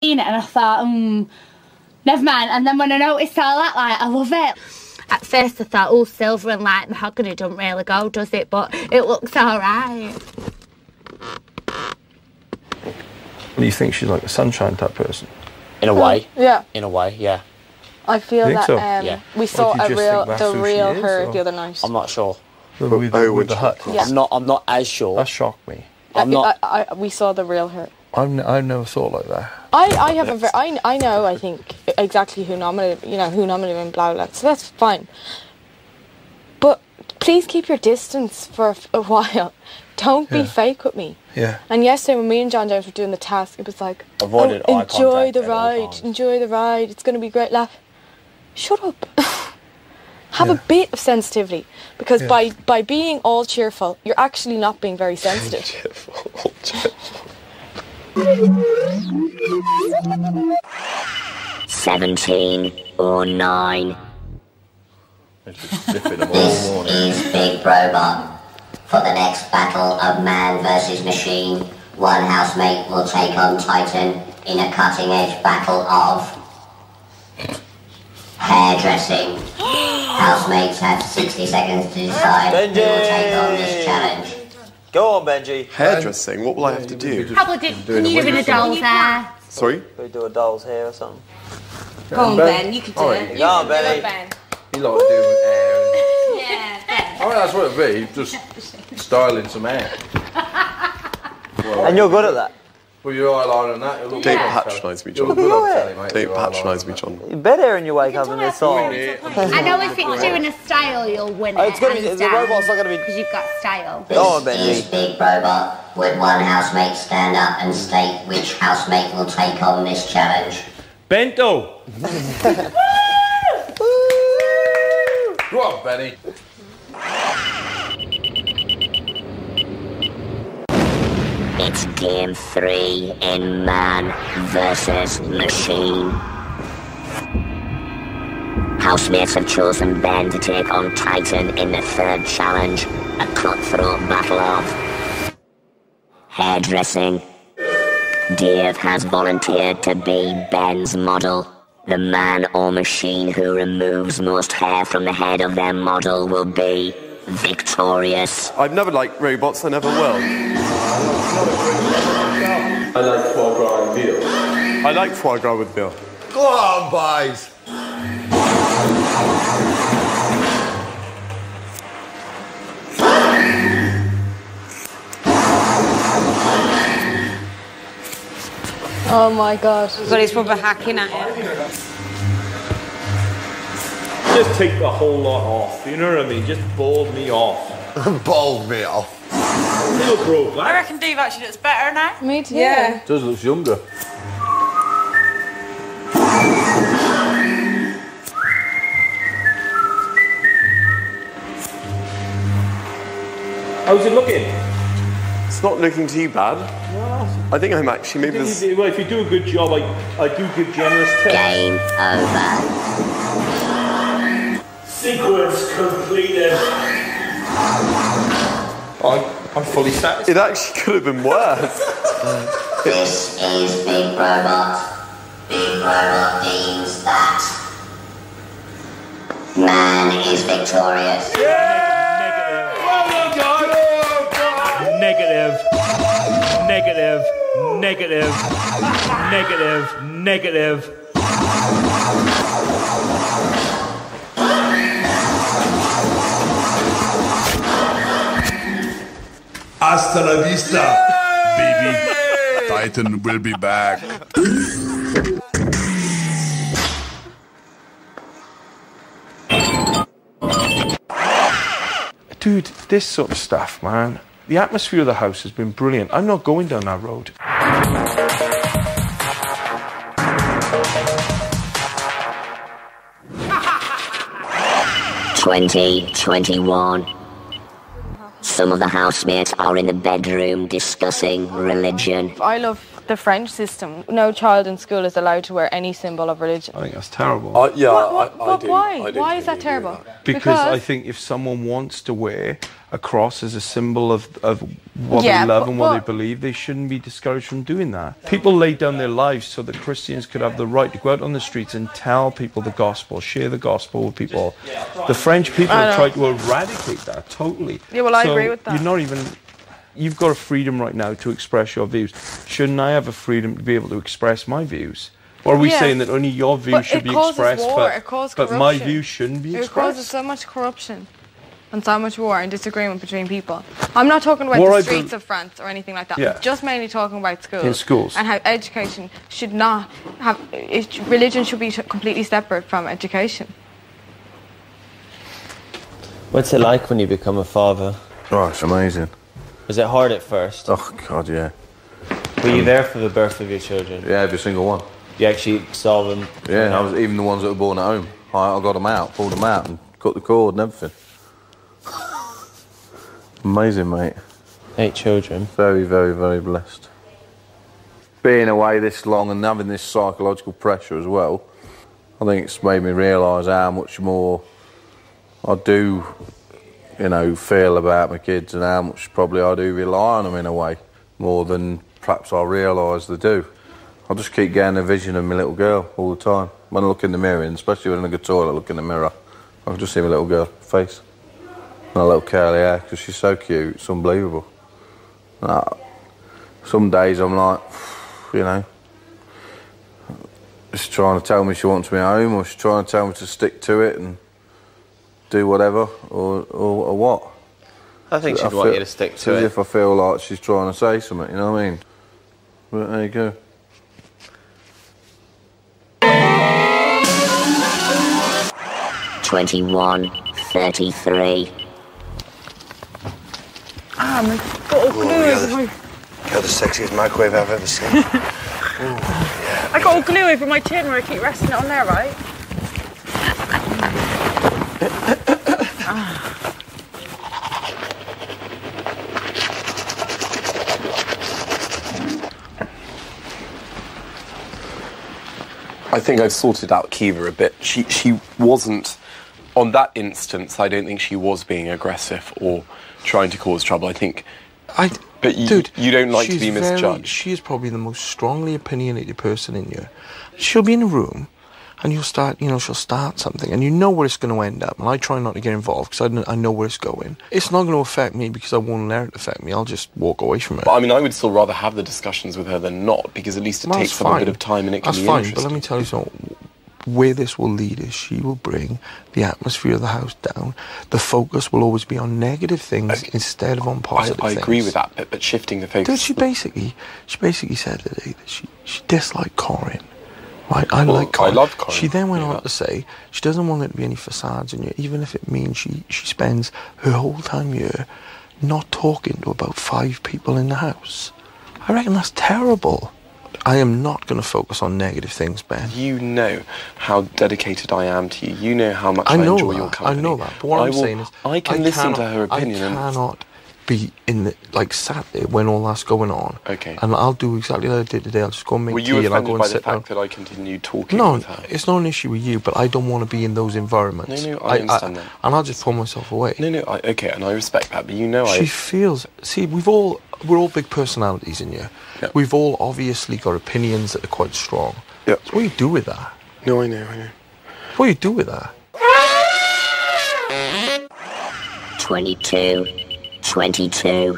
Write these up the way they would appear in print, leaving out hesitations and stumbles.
and I thought, never mind. And then when I noticed all that, like, I love it. At first I thought, oh, silver and like mahogany don't really go, does it? But it looks all right. Do you think she's like a sunshine type person? In a way. Yeah. In a way, yeah. I feel that so? Yeah. we saw Or do you just think that's the who real she is, her or? the other night. I'm not sure. With the hut? Yeah. I'm not as sure. That shocked me. We saw the real her. I've never thought like that. I have I know, I think, exactly who nominated and blah, blah, so that's fine. But please keep your distance for a while. Don't be fake with me. Yeah. And yesterday when me and John Jones were doing the task, it was like, Avoided eye contact enjoy the at all ride, times. enjoy the ride, it's going to be great. Laugh. Shut up. Have a bit of sensitivity, because by being all cheerful, you're actually not being very sensitive. Cheerful. 17:09. This is Big Robot. For the next battle of man versus machine, one housemate will take on Titan in a cutting-edge battle of hairdressing. Housemates have 60 seconds to decide who will take on this challenge. Go on, Benji. Hairdressing? What will I have to do? Probably can you do in a doll's hair? Sorry? We do a doll's hair or something. Go on, Ben, you can do it. Go on, Benny. You like doing hair. Yeah. I mean, that's what it'd be. Just styling some hair. And you're good at that. With your eyeliner and that, you'll look Don't good on patronise me, telly. John. You'll look good on telly, mate. Don't patronise me, John. You better in your wake up in this song. I know if it's doing a style, you'll win it. It's gonna be, the robot's not going to be... Because you've got style. Go on, This Benji. is Big Robot. Would one housemate stand up and state which housemate will take on this challenge? Bento! Go on, Benny. It's game 3 in Man versus Machine. Housemates have chosen Ben to take on Titan in the third challenge, a cutthroat battle of hairdressing. Dave has volunteered to be Ben's model. The man or machine who removes most hair from the head of their model will be victorious. I've never liked robots, I never will. I like foie gras and veal. I like foie gras with veal. Go on, boys. Oh my god. But he's probably hacking at it. Just take the whole lot off, you know what I mean? Just bald me off. Bald me off. You look broke, I reckon Dave actually looks better now. Me too. Yeah. Does look younger. How's it looking? It's not looking too bad. I think I'm actually maybe this... Well, if you do a good job, I do give generous tips. Game over. Sequence completed. I'm fully satisfied. It actually could have been worse. This is Big Robot. Big Robot deems that man is victorious. Negative. Negative. Negative. Negative. Negative. Hasta la vista, baby. Titan will be back. Dude, this sort of stuff, man. The atmosphere of the house has been brilliant. I'm not going down that road. 2021. Some of the housemates are in the bedroom discussing religion. I love the French system. No child in school is allowed to wear any symbol of religion. I think that's terrible. I do. Why? Why is that terrible? Because I think if someone wants to wear a cross as a symbol of what they love and what they believe, they shouldn't be discouraged from doing that. People laid down their lives so that Christians could have the right to go out on the streets and tell people the gospel, share the gospel with people. The French people have tried to eradicate that totally. Yeah, well, I agree with that. You've got a freedom right now to express your views. Shouldn't I have a freedom to be able to express my views? Or are we saying that only your views should be expressed, but my views shouldn't be expressed? It causes so much corruption and so much war and disagreement between people. I'm not talking about the streets of France or anything like that. Yeah. I'm just mainly talking about schools. In schools. And how education should not have... religion should be completely separate from education. What's it like when you become a father? Oh, it's amazing. Was it hard at first? Oh, God, yeah. Were you there for the birth of your children? Yeah, every single one. You actually saw them? Yeah, I was even the ones that were born at home. I got them out, pulled them out and cut the cord and everything. Amazing, mate. 8 children. Very, very, very blessed. Being away this long and having this psychological pressure as well, I think it's made me realise how much more I do, feel about my kids and how much probably I do rely on them in a way, more than perhaps I realise they do. I just keep getting a vision of my little girl all the time. When I look in the mirror, and especially when I'm in the toilet, look in the mirror, I can just see my little girl face. And her little curly hair, because she's so cute, it's unbelievable. Some days I'm like, she's trying to tell me she wants me home, or she's trying to tell me to stick to it and do whatever, or what. I think she'd want you to stick to it. As if I feel like she's trying to say something, you know what I mean? But there you go. $21.33. My God, glue. Got the sexiest microwave I've ever seen. I got glue over my chin where I keep resting it on there, right? I think I've sorted out Kiva a bit. She wasn't, on that instance, I don't think she was being aggressive or trying to cause trouble. I think... But you don't like to be misjudged. She is probably the most strongly opinionated person in you. She'll be in a room and she'll start something and you know where it's going to end up. And I try not to get involved because I know where it's going. It's not going to affect me because I won't let it affect me. I'll just walk away from it. But I mean, I would still rather have the discussions with her than not, because at least it takes up a bit of time and it can be interesting. But let me tell you something. Where this will lead is she will bring the atmosphere of the house down. The focus will always be on negative things instead of on positive things. I agree with that, but shifting the focus... Dude, she basically said today that she disliked Corinne. Right? I like Corinne. I love Corinne. She then went on to say she doesn't want there to be any facades in you, even if it means she spends her whole time here not talking to about 5 people in the house. I reckon that's terrible. I am not going to focus on negative things, Ben. You know how dedicated I am to you. You know how much I enjoy your company. I know that. But what I'm saying is... I can listen to her opinion. I cannot be sat there when all that's going on. Okay. And I'll do exactly like I did today. I'll just go and make tea and I'll go and sit down. Were you offended by the fact that I continued talking with her? No, it's not an issue with you, but I don't want to be in those environments. No, I understand that. And I'll just pull myself away. No, okay, and I respect that, but you know She feels... See, we're all big personalities in here. Yep. We've all obviously got opinions that are quite strong. Yep. So what do you do with that? No, I know. What do you do with that? 22.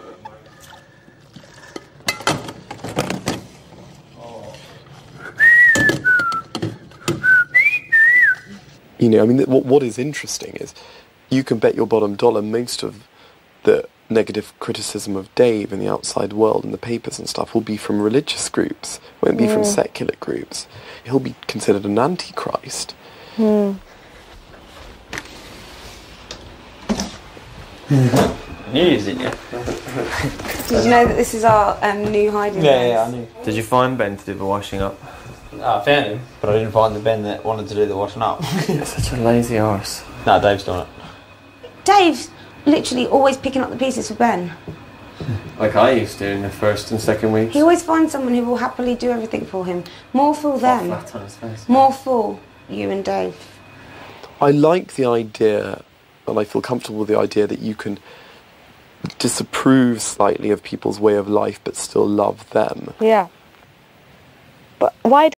You know, I mean, what is interesting is you can bet your bottom dollar most of the negative criticism of Dave in the outside world and the papers and stuff will be from religious groups, won't be from secular groups. He'll be considered an antichrist. News, didn't you? Did you know that this is our new hiding place? Yeah, I knew. Did you find Ben to do the washing up? I found him, but I didn't find the Ben that wanted to do the washing up. You're such a lazy arse. No, Dave's doing it. Dave's literally always picking up the pieces for Ben. Like I used to in the first and second weeks. He always finds someone who will happily do everything for him. More for them. Flat on his face. More for you and Dave. I like the idea, and I feel comfortable with the idea that you can disapprove slightly of people's way of life but still love them. Yeah. But why